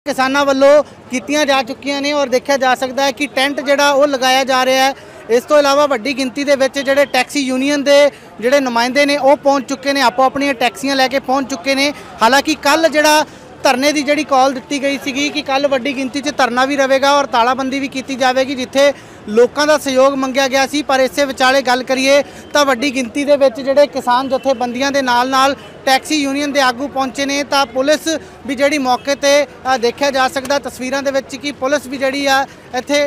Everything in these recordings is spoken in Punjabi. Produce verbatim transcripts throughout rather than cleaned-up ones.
किसानों वालों कीतियां जा चुकियां ने और देखा जा सकता है कि टेंट जिहड़ा वो लगाया जा रहा है। इस तो इलावा वड्डी गिनती दे विच जिहड़े टैक्सी यूनीयन के जिहड़े नुमाइंदे ने वो पहुँच चुके हैं, आपो अपनी टैक्सियां लैके पहुँच चुके हैं। हालांकि कल जिहड़ा धरने की जिहड़ी कॉल दी गई सी कि कल वड्डी गिनती च धरना भी रहेगा और तालाबंदी भी की जाएगी, जिथे लोगों का सहयोग मंगया गया सी। पर इस विचाले गल करिए तो वड्डी गिनती के जिहड़े किसान जथेबंदियां दे नाल नाल टैक्सी यूनीयन के आगू पहुंचे ने, तो पुलिस भी जिहड़ी मौके पर देखा जा सकता तस्वीरों के कि पुलिस भी जिहड़ी आ इत्थे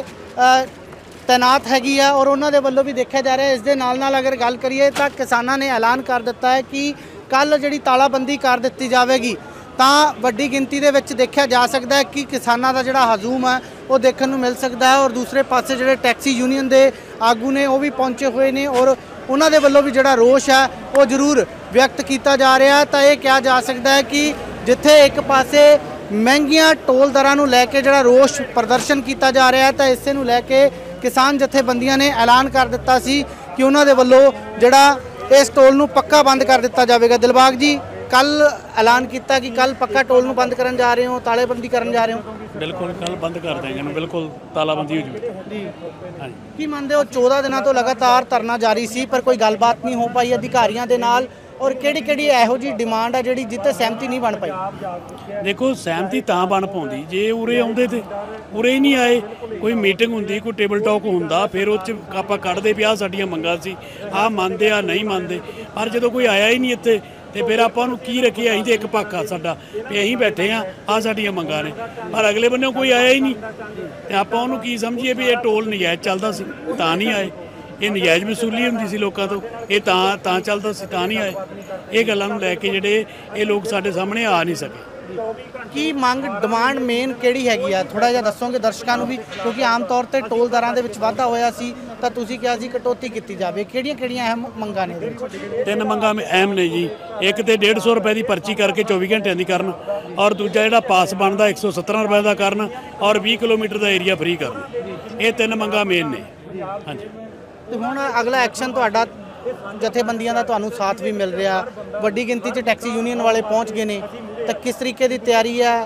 तैनात हैगी आ और उन्होंने वालों भी देखा जा रहा है। इस दे नाल नाल अगर गल करिए तो किसानों ने ऐलान कर दिता है कि कल जिहड़ी तालाबंदी कर दी जाएगी। तो वड्डी गिनती के विच देखा जा सकता है कि किसानों का जिहड़ा हजूम है वो देखने को मिल सकता है और दूसरे पासे जिहड़े टैक्सी यूनीयन के आगू ने वो भी पहुंचे हुए हैं और उन्होंने वालों भी जिहड़ा रोष है वो जरूर व्यक्त किया जा रहा है। तो यह कहा जा सकता है कि जिथे एक पासे महंगिया टोल दरां नूं लैके जिहड़ा रोष प्रदर्शन किया जा रहा है, तो इसे नूं लैके किसान जथेबंदियां ने ऐलान कर दिता सी कि उन्होंने वालों जिहड़ा इस टोल नूं पक्का बंद कर दिता जाएगा। दिलबाग जी, कल ऐलान किया कि कल पक्का टोल नूं बंद करन जा रहे हो, तालाबंदी करन जा रहे हो? बिल्कुल कल बंद कर देंगे, बिल्कुल तालाबंदी हो जी। हाँ की मानते हो चौदह दिनों तो लगातार धरना जारी सी पर कोई गलबात नहीं हो पाई अधिकारियों के नाल, और किहड़ी किहड़ी इहो जी डिमांड है जिहड़ी जिते सहमति नहीं बन पाई? देखो सहमति तां बन पाउंदी जे उरे आउंदे ते उरे ही नहीं आए, कोई मीटिंग हुंदी कोई टेबल टॉक हुंदा फिर उह च आपां कढदे भी आ साडीआं मंगां सी आ मनदे आ नहीं मनदे, पर जदों कोई आया ही नहीं इत्थे तो फिर आपां नूं की रखिए। असीं तो एक पक्ष आ साडा भी असीं बैठे हाँ आ साडीआं मंगां ने, पर अगले बन्ने कोई आया ही नहीं तो आपां उहनूं की समझीए भी ये टोल नजायज़ चलदा सी तां नहीं आए, ये नजायज़ वसूली हुंदी सी लोकां तो ये तां तां चलदा सी तां नहीं आए। ये गल्लां नूं लैके जिहड़े ये लोग साडे सामने आ नहीं सके। की मंग डिमांड मेन किहड़ी हैगी आ, थोड़ा जिहा दसोगे दर्शकों को भी, क्योंकि आम तौर पर टोल दरां दे विच वाधा होया सी तो तुसीं किहा सी कटौती की जाए, किहड़ियां किहड़ियां अहम मंगां ने? तीन मंगां अहम ने जी, एक तो डेढ़ सौ रुपए की पर्ची करके चौबी घंटिया की करन, और दूजा जिहड़ा पास बनता एक सौ सत्रह रुपए का करन, और बीस किलोमीटर का एरिया फ्री करन। ये तीन मंगां मेन ने। हाँ जी, तो हुण अगला एक्शन तुहाडा जथेबंदियां दा तुहानूं साथ भी मिल रहा, वड्डी गिनती च टैक्सी यूनीयन वाले पहुँच गए ने, तो किस तरीके की तैयारी है?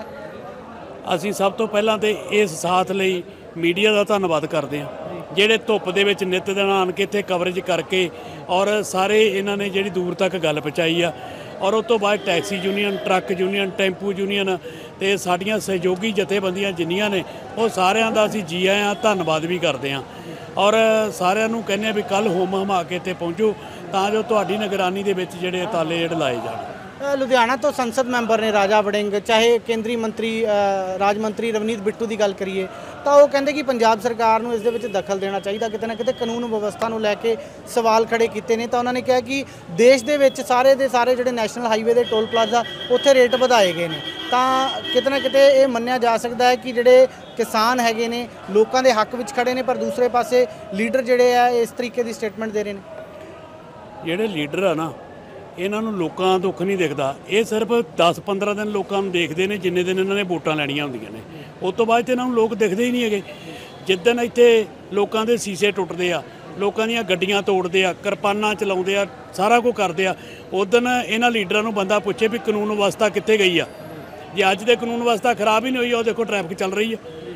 असीं सब तो पहलां तो इस साथ लई मीडिया का धन्नवाद करते हैं ਜਿਹੜੇ ਧੁੱਪ ਦੇ ਵਿੱਚ ਨਿੱਤ ਦਿਨ ਆਣ ਕੇ ਇੱਥੇ ਕਵਰੇਜ ਕਰਕੇ ਔਰ ਸਾਰੇ ਇਹਨਾਂ ਨੇ ਜਿਹੜੀ ਦੂਰ ਤੱਕ ਗੱਲ ਪਹੁੰਚਾਈ ਆ। ਔਰ ਉਸ ਤੋਂ ਬਾਅਦ taxi union, truck union, tempo union ਤੇ ਸਾਡੀਆਂ ਸਹਿਯੋਗੀ ਜਥੇਬੰਦੀਆਂ ਜਿੰਨੀਆਂ ਨੇ ਉਹ ਸਾਰਿਆਂ ਦਾ ਅਸੀਂ ਜੀ ਆਇਆਂ ਧੰਨਵਾਦ ਵੀ ਕਰਦੇ ਹਾਂ। ਔਰ ਸਾਰਿਆਂ ਨੂੰ ਕਹਿੰਦੇ ਆ ਵੀ ਕੱਲ ਹੋਮ ਹਮਾ ਕੇ ਇੱਥੇ ਪਹੁੰਚੋ ਤਾਂ ਜੋ ਤੁਹਾਡੀ ਨਿਗਰਾਨੀ ਦੇ ਵਿੱਚ ਜਿਹੜੇ ਤਾਲੇ ਜਿਹੜੇ ਲਾਏ ਜਾਣ। लुधियाना तो संसद मैंबर ने राजा वड़िंग, चाहे केंद्रीय मंत्री राज मंत्री रवनीत बिट्टू की गल करिए तो वो कहते कि पंजाब सरकार को इस दे विच दखल देना चाहिए, किते ना किते कानून व्यवस्था को लैके सवाल खड़े किए हैं। तो उन्होंने कहा कि देश के विच सारे के सारे जो नैशनल हाईवे के टोल प्लाजा उत्थे रेट वधाए गए हैं, तो किते ना किते ये मन्निया जा सकता है कि जोड़े किसान हैगे ने लोगों के हक में खड़े ने, पर दूसरे पासे लीडर जोड़े है इस तरीके की स्टेटमेंट दे रहे हैं। जोड़े लीडर है ना ਇਹਨਾਂ ਨੂੰ ਲੋਕਾਂ ਦਾ ਦੁੱਖ ਨਹੀਂ ਦਿਖਦਾ, ਇਹ ਸਿਰਫ ਦਸ ਪੰਦਰਾਂ ਦਿਨ ਲੋਕਾਂ ਨੂੰ ਦੇਖਦੇ ਨੇ ਜਿੰਨੇ ਦਿਨ ਇਹਨਾਂ ਨੇ ਵੋਟਾਂ ਲੈਣੀਆਂ ਹੁੰਦੀਆਂ ਨੇ, ਉਸ ਤੋਂ ਬਾਅਦ ਤੇ ਇਹਨਾਂ ਨੂੰ ਲੋਕ ਦਿਖਦੇ ਹੀ ਨਹੀਂ ਹੈਗੇ। ਜਿੱਦਣ ਇੱਥੇ ਲੋਕਾਂ ਦੇ ਸੀਸੇ ਟੁੱਟਦੇ ਆ, ਲੋਕਾਂ ਦੀਆਂ ਗੱਡੀਆਂ ਤੋੜਦੇ ਆ, ਕਿਰਪਾਨਾਂ ਚਲਾਉਂਦੇ ਆ, ਸਾਰਾ ਕੁਝ ਕਰਦੇ ਆ, ਉਦਣ ਇਹਨਾਂ ਲੀਡਰਾਂ ਨੂੰ ਬੰਦਾ ਪੁੱਛੇ ਵੀ ਕਾਨੂੰਨ ਵਿਵਸਥਾ ਕਿੱਥੇ ਗਈ ਆ। ਜੇ ਅੱਜ ਦੇ ਕਾਨੂੰਨ ਵਿਵਸਥਾ ਖਰਾਬ ਹੀ ਨਹੀਂ ਹੋਈ, ਉਹ ਦੇਖੋ ਟ੍ਰੈਫਿਕ ਚੱਲ ਰਹੀ ਆ।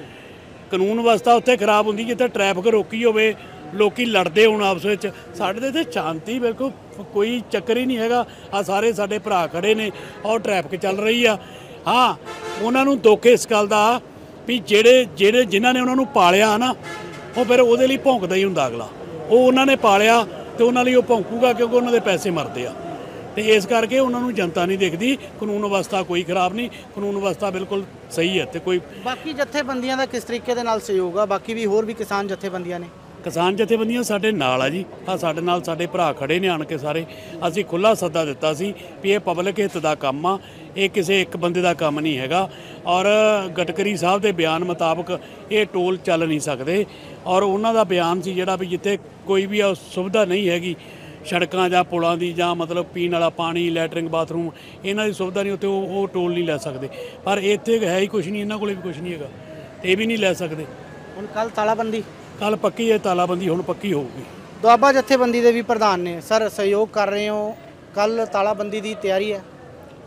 ਕਾਨੂੰਨ ਵਿਵਸਥਾ ਉੱਥੇ ਖਰਾਬ ਹੁੰਦੀ ਜਿੱਥੇ ਟ੍ਰੈਫਿਕ ਰੋਕੀ ਹੋਵੇ, ਲੋਕੀ ਲੜਦੇ ਹੋਣ ਆਪਸ ਵਿੱਚ। ਸਾਡੇ ਤੇ ਸ਼ਾਂਤੀ ਬਿਲਕੁਲ ਕੋਈ ਚੱਕਰ ਹੀ ਨਹੀਂ ਹੈਗਾ। ਆ ਸਾਰੇ ਸਾਡੇ ਭਰਾ ਖੜੇ ਨੇ ਔਰ ਟ੍ਰੈਫਿਕ ਚੱਲ ਰਹੀ ਆ। ਹਾਂ, ਉਹਨਾਂ ਨੂੰ ਦੁੱਖ ਇਸ ਗੱਲ ਦਾ ਵੀ ਜਿਹੜੇ ਜਿਹੜੇ ਜਿਨ੍ਹਾਂ ਨੇ ਉਹਨਾਂ ਨੂੰ ਪਾਲਿਆ ਨਾ ਉਹ ਫਿਰ ਉਹਦੇ ਲਈ ਭੌਂਕਦਾ ਹੀ ਹੁੰਦਾ ਅਗਲਾ। ਉਹ ਉਹਨਾਂ ਨੇ ਪਾਲਿਆ ਤੇ ਉਹਨਾਂ ਲਈ ਉਹ ਭੌਂਕੂਗਾ ਕਿਉਂਕਿ ਉਹਨਾਂ ਦੇ ਪੈਸੇ ਮਰਦੇ ਆ, ਤੇ ਇਸ ਕਰਕੇ ਉਹਨਾਂ ਨੂੰ ਜਨਤਾ ਨਹੀਂ ਦੇਖਦੀ। ਕਾਨੂੰਨ ਵਿਵਸਥਾ ਕੋਈ ਖਰਾਬ ਨਹੀਂ, ਕਾਨੂੰਨ ਵਿਵਸਥਾ ਬਿਲਕੁਲ ਸਹੀ ਹੈ। ਤੇ ਕੋਈ ਬਾਕੀ ਜਥੇਬੰਦੀਆਂ ਦਾ ਕਿਸ ਤਰੀਕੇ ਦੇ ਨਾਲ ਸਹਿਯੋਗ ਆ? ਬਾਕੀ ਵੀ ਹੋਰ ਵੀ ਕਿਸਾਨ ਜਥੇਬੰਦੀਆਂ ਨੇ, ਕਿਸਾਨ ਜਥੇਬੰਦੀਆਂ ਸਾਡੇ ਨਾਲ ਆ ਜੀ। ਆ ਸਾਡੇ ਨਾਲ ਸਾਡੇ ਭਰਾ ਖੜੇ ਨੇ ਆਣ ਕੇ ਸਾਰੇ। ਅਸੀਂ ਖੁੱਲ੍ਹਾ ਸੱਦਾ ਦਿੱਤਾ ਸੀ ਵੀ ਇਹ ਪਬਲਿਕ ਹਿੱਤ ਦਾ ਕੰਮ ਆ, ਇਹ ਕਿਸੇ ਇੱਕ ਬੰਦੇ ਦਾ ਕੰਮ ਨਹੀਂ ਹੈਗਾ। ਔਰ ਗਡਕਰੀ ਸਾਹਿਬ ਦੇ ਬਿਆਨ ਮੁਤਾਬਕ ਇਹ ਟੋਲ ਚੱਲ ਨਹੀਂ ਸਕਦੇ, ਔਰ ਉਹਨਾਂ ਦਾ ਬਿਆਨ ਸੀ ਜਿਹੜਾ ਵੀ ਜਿੱਥੇ ਕੋਈ ਵੀ ਸੁਵਿਧਾ ਨਹੀਂ ਹੈਗੀ ਸੜਕਾਂ ਜਾਂ ਪੁਲਾਂ ਦੀ ਜਾਂ ਮਤਲਬ ਪੀਣ ਵਾਲਾ ਪਾਣੀ, ਲੈਟਰਿੰਗ, ਬਾਥਰੂਮ ਇਹਨਾਂ ਦੀ ਸੁਵਿਧਾ ਨਹੀਂ ਉੱਥੇ ਉਹ ਉਹ ਟੋਲ ਨਹੀਂ ਲੈ ਸਕਦੇ। ਪਰ ਇੱਥੇ ਹੈ ਹੀ ਕੁਛ ਨਹੀਂ, ਇਹਨਾਂ ਕੋਲ ਵੀ ਕੁਛ ਨਹੀਂ ਹੈਗਾ ਤੇ ਇਹ ਵੀ ਨਹੀਂ ਲੈ ਸਕਦੇ। ਹੁਣ ਕੱਲ ਤਾਲਾਬੰਦੀ ਕੱਲ ਪੱਕੀ है, तालाबंदी हुण पक्की होगी। दुआबा जथेबंदी के भी प्रधान ने सर सहयोग कर रहे हो, कल तालाबंदी की तैयारी है?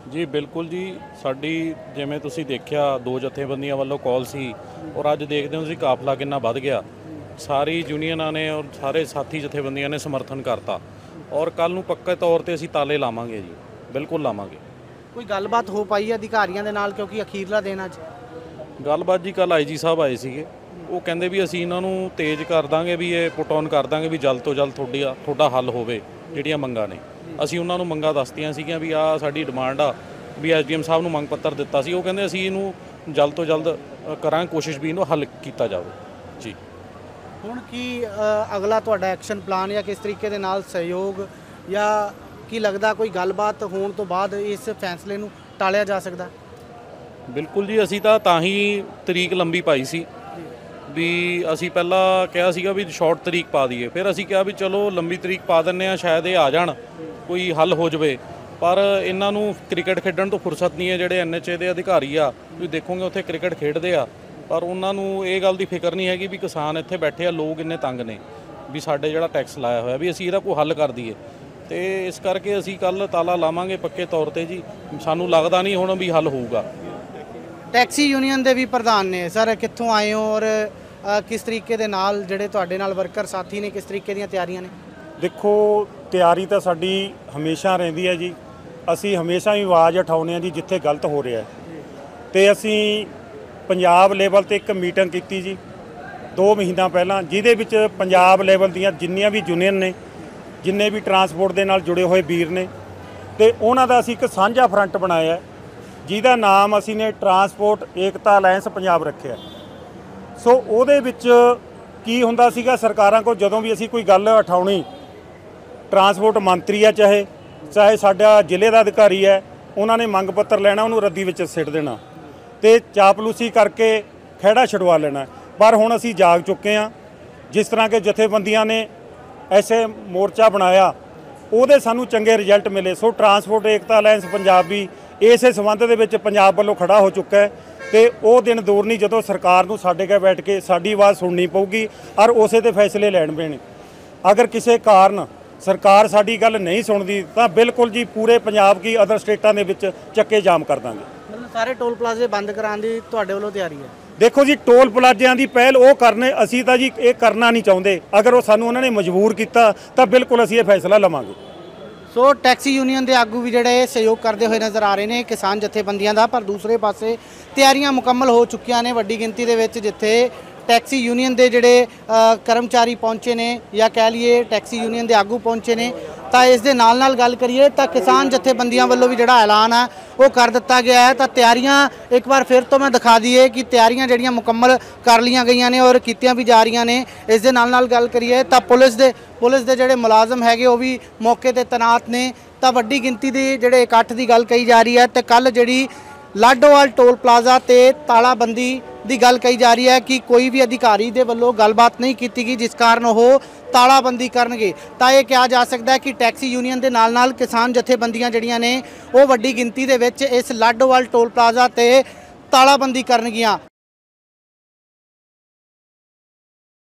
ਜੀ ਬਿਲਕੁਲ ਜੀ, ਸਾਡੀ ਜਿਵੇਂ ਤੁਸੀਂ ਦੇਖਿਆ ਦੋ ਜਥੇਬੰਦੀਆਂ ਵੱਲੋਂ ਕਾਲ ਸੀ ਔਰ ਅੱਜ ਦੇਖਦੇ ਹੋ ਤੁਸੀਂ ਕਾਫਲਾ ਕਿੰਨਾ ਵੱਧ ਗਿਆ। ਸਾਰੀ ਯੂਨੀਅਨਾਂ ਨੇ ਔਰ ਸਾਰੇ ਸਾਥੀ ਜਥੇਬੰਦੀਆਂ ਨੇ ਸਮਰਥਨ ਕਰਤਾ ਔਰ ਕੱਲ ਨੂੰ ਪੱਕੇ ਤੌਰ ਤੇ ਅਸੀਂ ਤਾਲੇ ਲਾਵਾਂਗੇ ਜੀ, ਬਿਲਕੁਲ ਲਾਵਾਂਗੇ। ਕੋਈ ਗੱਲਬਾਤ ਹੋ ਪਾਈ ਅਧਿਕਾਰੀਆਂ ਦੇ ਨਾਲ, ਕਿਉਂਕਿ ਅਖੀਰਲਾ ਦਿਨ ਅੱਜ? ਗੱਲਬਾਤ ਜੀ ਕੱਲ ਆਈ ਜੀ ਸਾਹਿਬ ਆਏ ਸੀਗੇ, ਉਹ ਕਹਿੰਦੇ ਵੀ ਅਸੀਂ ਇਹਨਾਂ ਨੂੰ ਤੇਜ਼ ਕਰ ਦਾਂਗੇ, ਵੀ ਇਹ ਪੁੱਟ ਔਨ ਕਰ ਦਾਂਗੇ, ਵੀ ਜਲਦ ਤੋਂ ਜਲਦ ਤੁਹਾਡੀ ਤੁਹਾਡਾ ਹੱਲ ਹੋਵੇ ਜਿਹੜੀਆਂ ਮੰਗਾਂ ਨੇ। ਅਸੀਂ ਉਹਨਾਂ ਨੂੰ ਮੰਗਾਂ ਦੱਸਤੀਆਂ ਸੀਗੀਆਂ ਵੀ ਆਹ ਸਾਡੀ ਡਿਮਾਂਡ ਆ, ਵੀ ਐਸ ਡੀ ਐਮ ਸਾਹਿਬ ਨੂੰ ਮੰਗ ਪੱਤਰ ਦਿੱਤਾ ਸੀ, ਉਹ ਕਹਿੰਦੇ ਅਸੀਂ ਇਹਨੂੰ ਜਲਦ ਤੋਂ ਜਲਦ ਕਰਾਂਗੇ ਕੋਸ਼ਿਸ਼ ਵੀ ਇਹਨੂੰ ਹੱਲ ਕੀਤਾ ਜਾਵੇ ਜੀ। ਹੁਣ ਕੀ ਅਗਲਾ ਤੁਹਾਡਾ ਐਕਸ਼ਨ ਪਲਾਨ ਜਾਂ ਕਿਸ ਤਰੀਕੇ ਦੇ ਨਾਲ ਸਹਿਯੋਗ, ਜਾਂ ਕੀ ਲੱਗਦਾ ਕੋਈ ਗੱਲਬਾਤ ਹੋਣ ਤੋਂ ਬਾਅਦ ਇਸ ਫੈਸਲੇ ਨੂੰ ਟਾਲਿਆ ਜਾ ਸਕਦਾ? ਬਿਲਕੁਲ ਜੀ, ਅਸੀਂ ਤਾਂ ਤਾਂ ਹੀ ਤਰੀਕ ਲੰਬੀ ਪਾਈ ਸੀ ਵੀ ਅਸੀਂ ਪਹਿਲਾਂ ਕਿਹਾ ਸੀਗਾ ਵੀ ਸ਼ਾਰਟ ਤਰੀਕ ਪਾ ਦਈਏ, ਫਿਰ ਅਸੀਂ ਕਿਹਾ ਵੀ ਚਲੋ ਲੰਬੀ ਤਰੀਕ ਪਾ ਦਿੰਦੇ ਆ, ਸ਼ਾਇਦ ਇਹ ਆ ਜਾਣ, ਕੋਈ ਹੱਲ ਹੋ ਜਾਵੇ। ਪਰ ਇਹਨਾਂ ਨੂੰ ਕ੍ਰਿਕਟ ਖੇਡਣ ਤੋਂ ਫੁਰਸਤ ਨਹੀਂ ਹੈ। ਜਿਹੜੇ ਐਨ ਐਚ ਏ ਦੇ ਅਧਿਕਾਰੀ ਆ, ਤੁਸੀਂ ਦੇਖੋਗੇ ਉੱਥੇ ਕ੍ਰਿਕਟ ਖੇਡਦੇ ਆ, ਪਰ ਉਹਨਾਂ ਨੂੰ ਇਹ ਗੱਲ ਦੀ ਫਿਕਰ ਨਹੀਂ ਹੈਗੀ ਵੀ ਕਿਸਾਨ ਇੱਥੇ ਬੈਠੇ ਆ, ਲੋਕ ਇੰਨੇ ਤੰਗ ਨੇ ਵੀ ਸਾਡੇ ਜਿਹੜਾ ਟੈਕਸ ਲਾਇਆ ਹੋਇਆ ਵੀ ਅਸੀਂ ਇਹਦਾ ਕੋਈ ਹੱਲ ਕਰ ਦਈਏ। ਤੇ ਇਸ ਕਰਕੇ ਅਸੀਂ ਕੱਲ ਤਾਲਾ ਲਾਵਾਂਗੇ ਪੱਕੇ ਤੌਰ ਤੇ ਜੀ। ਸਾਨੂੰ ਲੱਗਦਾ ਨਹੀਂ ਹੁਣ ਵੀ ਹੱਲ ਹੋਊਗਾ। ਟੈਕਸੀ ਯੂਨੀਅਨ ਦੇ ਵੀ ਪ੍ਰਧਾਨ ਨੇ ਸਰ, ਕਿੱਥੋਂ ਆਏ ਹੋ ਔਰ ਕਿਸ ਤਰੀਕੇ ਦੇ ਨਾਲ ਜਿਹੜੇ ਤੁਹਾਡੇ ਨਾਲ ਵਰਕਰ ਸਾਥੀ ਨੇ, ਕਿਸ ਤਰੀਕੇ ਦੀਆਂ ਤਿਆਰੀਆਂ ਨੇ? ਦੇਖੋ, ਤਿਆਰੀ ਤਾਂ ਸਾਡੀ ਹਮੇਸ਼ਾ ਰਹਿੰਦੀ ਹੈ ਜੀ। ਅਸੀਂ ਹਮੇਸ਼ਾ ਹੀ ਆਵਾਜ਼ ਉਠਾਉਂਦੇ ਹਾਂ ਜੀ ਜਿੱਥੇ ਗਲਤ ਹੋ ਰਿਹਾ, ਤੇ ਅਸੀਂ ਪੰਜਾਬ ਲੈਵਲ ਤੇ ਇੱਕ ਮੀਟਿੰਗ ਕੀਤੀ ਜੀ ਦੋ ਮਹੀਨਾ ਪਹਿਲਾਂ, ਜਿਹਦੇ ਵਿੱਚ ਪੰਜਾਬ ਲੈਵਲ ਦੀਆਂ ਜਿੰਨੀਆਂ ਵੀ ਯੂਨੀਅਨ ਨੇ, ਜਿੰਨੇ ਵੀ ਟਰਾਂਸਪੋਰਟ ਦੇ ਨਾਲ ਜੁੜੇ ਹੋਏ ਵੀਰ ਨੇ, ਤੇ ਉਹਨਾਂ ਦਾ ਅਸੀਂ ਇੱਕ ਸਾਂਝਾ ਫਰੰਟ ਬਣਾਇਆ, ਜਿਹਦਾ ਨਾਮ ਅਸੀਂ ਨੇ ਟਰਾਂਸਪੋਰਟ ਏਕਤਾ ਅਲਾਇੰਸ ਪੰਜਾਬ ਰੱਖਿਆ। ਸੋ ਉਹਦੇ ਵਿੱਚ ਕੀ ਹੁੰਦਾ ਸੀਗਾ, ਸਰਕਾਰਾਂ ਕੋਲ ਜਦੋਂ ਵੀ ਅਸੀਂ ਕੋਈ ਗੱਲ ਉਠਾਉਣੀ, ਟਰਾਂਸਪੋਰਟ ਮੰਤਰੀ ਆ ਚਾਹੇ ਚਾਹੇ ਸਾਡਾ ਜ਼ਿਲ੍ਹੇ ਦਾ ਅਧਿਕਾਰੀ ਹੈ, ਉਹਨਾਂ ਨੇ ਮੰਗ ਪੱਤਰ ਲੈਣਾ, ਉਹਨੂੰ ਰੱਦੀ ਵਿੱਚ ਸਿੱਟ ਦੇਣਾ ਤੇ ਚਾਪਲੂਸੀ ਕਰਕੇ ਖਹਿੜਾ ਛਡਵਾ ਲੈਣਾ। ਪਰ ਹੁਣ ਅਸੀਂ ਜਾਗ ਚੁੱਕੇ ਹਾਂ। ਜਿਸ ਤਰ੍ਹਾਂ ਕਿ ਜਥੇਬੰਦੀਆਂ ਨੇ ਐਸੇ ਮੋਰਚਾ ਬਣਾਇਆ, ਉਹਦੇ ਸਾਨੂੰ ਚੰਗੇ ਰਿਜ਼ਲਟ ਮਿਲੇ। So transport Ekta alliance Punjab ਵੀ ਇਸੇ ਸੰਬੰਧ ਦੇ ਵਿੱਚ ਪੰਜਾਬ ਵੱਲੋਂ ਖੜਾ ਹੋ ਚੁੱਕਾ ਹੈ, ਤੇ ਉਹ ਦਿਨ ਦੂਰ ਨਹੀਂ ਜਦੋਂ ਸਰਕਾਰ ਨੂੰ ਸਾਡੇ ਕੋਲ ਬੈਠ ਕੇ ਸਾਡੀ ਆਵਾਜ਼ ਸੁਣਨੀ ਪਊਗੀ ਔਰ ਉਸੇ ਤੇ ਫੈਸਲੇ ਲੈਣ ਪੈਣੇ। ਅਗਰ ਕਿਸੇ ਕਾਰਨ ਸਰਕਾਰ ਸਾਡੀ ਗੱਲ ਨਹੀਂ ਸੁਣਦੀ ਤਾਂ ਬਿਲਕੁਲ ਜੀ ਪੂਰੇ ਪੰਜਾਬ ਕੀ ਅਦਰ ਸਟੇਟਾਂ ਦੇ ਵਿੱਚ ਚੱਕੇ ਜਾਮ ਕਰ ਦਾਂਗੇ। ਮਤਲਬ ਸਾਰੇ ਟੋਲ ਪਲਾਜ਼ੇ ਬੰਦ ਕਰਾਉਣ ਦੀ ਤੁਹਾਡੇ ਵੱਲੋਂ ਤਿਆਰੀ ਹੈ? ਦੇਖੋ ਜੀ, ਟੋਲ ਪਲਾਜ਼ਿਆਂ ਦੀ ਪਹਿਲ ਉਹ ਕਰਨੇ, ਅਸੀਂ ਤਾਂ ਜੀ ਇਹ ਕਰਨਾ ਨਹੀਂ ਚਾਹੁੰਦੇ। ਅਗਰ ਉਹ ਸਾਨੂੰ ਉਹਨਾਂ ਨੇ ਮਜਬੂਰ ਕੀਤਾ ਤਾਂ ਬਿਲਕੁਲ ਅਸੀਂ ਇਹ ਫੈਸਲਾ ਲਵਾਂਗੇ। ਸੋ ਟੈਕਸੀ ਯੂਨੀਅਨ ਦੇ ਆਗੂ ਵੀ ਜਿਹੜੇ ਸਹਿਯੋਗ ਕਰਦੇ ਹੋਏ ਨਜ਼ਰ ਆ ਰਹੇ ਨੇ ਕਿਸਾਨ ਜਥੇਬੰਦੀਆਂ ਦਾ, ਪਰ ਦੂਸਰੇ ਪਾਸੇ ਤਿਆਰੀਆਂ ਮੁਕੰਮਲ ਹੋ ਚੁੱਕੀਆਂ ਨੇ ਵੱਡੀ ਗਿਣਤੀ ਦੇ ਵਿੱਚ, ਜਿੱਥੇ ਟੈਕਸੀ ਯੂਨੀਅਨ ਦੇ ਜਿਹੜੇ ਕਰਮਚਾਰੀ ਪਹੁੰਚੇ ਨੇ ਜਾਂ ਕਹਿ ਲਈਏ ਟੈਕਸੀ ਯੂਨੀਅਨ ਦੇ ਆਗੂ ਪਹੁੰਚੇ ਨੇ। ਤਾਂ ਇਸ ਦੇ ਨਾਲ ਨਾਲ ਗੱਲ ਕਰੀਏ ਤਾਂ ਕਿਸਾਨ ਜਥੇਬੰਦੀਆਂ ਵੱਲੋਂ ਵੀ ਜਿਹੜਾ ਐਲਾਨ ਹੈ ਉਹ ਕਰ ਦਿੱਤਾ ਗਿਆ ਹੈ। ਤਾਂ ਤਿਆਰੀਆਂ ਇੱਕ ਵਾਰ ਫਿਰ ਤੋਂ ਮੈਂ ਦਿਖਾ ਦਈਏ ਕਿ ਤਿਆਰੀਆਂ ਜਿਹੜੀਆਂ ਮੁਕੰਮਲ ਕਰ ਲਈਆਂ ਗਈਆਂ ਨੇ ਔਰ ਕੀਤੀਆਂ ਵੀ ਜਾ ਰਹੀਆਂ ਨੇ। ਇਸ ਦੇ ਨਾਲ ਨਾਲ ਗੱਲ ਕਰੀਏ ਤਾਂ ਪੁਲਿਸ ਦੇ ਪੁਲਿਸ ਦੇ ਜਿਹੜੇ ਮੁਲਾਜ਼ਮ ਹੈਗੇ ਉਹ ਵੀ ਮੌਕੇ ਤੇ ਤੈਨਾਤ ਨੇ। ਤਾਂ ਵੱਡੀ ਗਿਣਤੀ ਦੇ ਜਿਹੜੇ ਇਕੱਠ ਦੀ ਗੱਲ ਕਹੀ ਜਾ ਰਹੀ ਹੈ, ਤੇ ਕੱਲ ਜਿਹੜੀ ਲਾਡੋਵਾਲ ਟੋਲ ਪਲਾਜ਼ਾ ਤੇ ਤਾਲਾਬੰਦੀ ਦੀ ਗੱਲ ਕਹੀ ਜਾ ਰਹੀ ਹੈ ਕਿ ਕੋਈ ਵੀ ਅਧਿਕਾਰੀ ਦੇ ਵੱਲੋਂ ਗੱਲਬਾਤ ਨਹੀਂ ਕੀਤੀ ਗਈ, ਜਿਸ ਕਾਰਨ ਉਹ ਤਾਲਾਬੰਦੀ ਕਰਨਗੇ। ਤਾਂ ਇਹ ਕਿਹਾ ਜਾ ਸਕਦਾ ਹੈ ਕਿ ਟੈਕਸੀ ਯੂਨੀਅਨ ਦੇ ਨਾਲ ਨਾਲ ਕਿਸਾਨ ਜਥੇਬੰਦੀਆਂ ਜਿਹੜੀਆਂ ਨੇ ਉਹ ਵੱਡੀ ਗਿਣਤੀ ਦੇ ਵਿੱਚ ਇਸ ਲਾਡੋਵਾਲ ਟੋਲ ਪਲਾਜ਼ਾ ਤੇ ਤਾਲਾਬੰਦੀ ਕਰਨਗੀਆਂ।